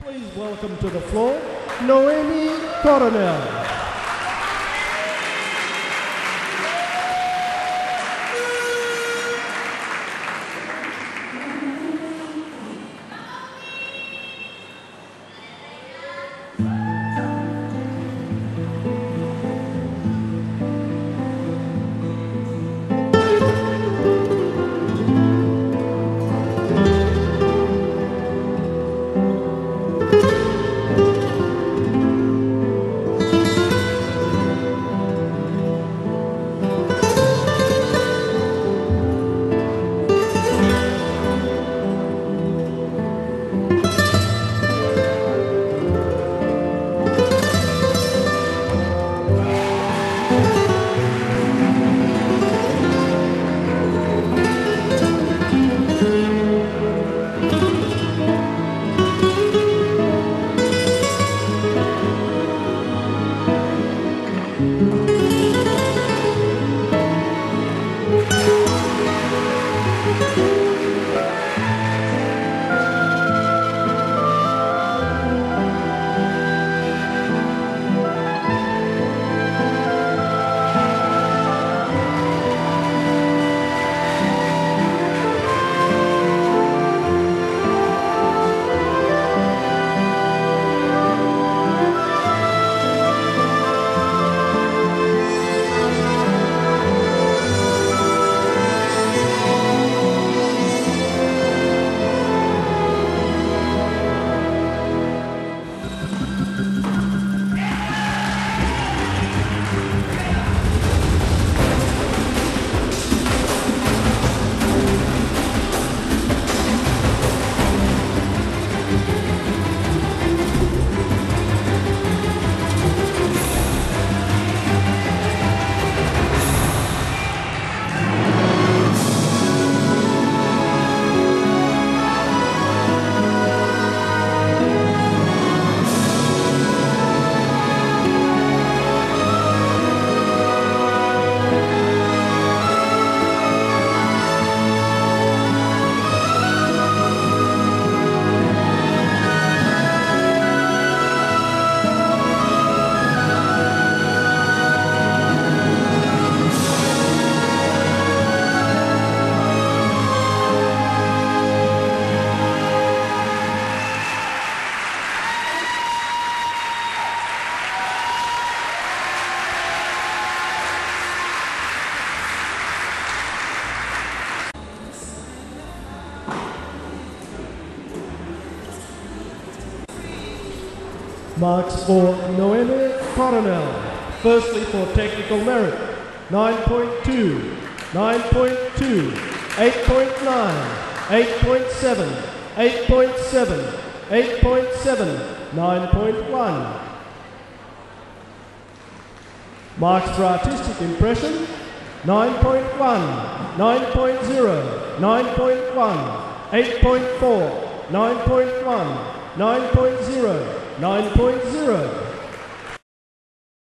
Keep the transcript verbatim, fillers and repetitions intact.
Please welcome to the floor, Noemi Coronel. Marks for Noemi Coronel. Firstly for technical merit, nine point two, nine point two, eight point nine, eight point seven, eight point seven, eight point seven, nine point one. Marks for artistic impression, nine point one, nine point zero, nine point one, eight point four, nine point one, nine point zero, nine point zero.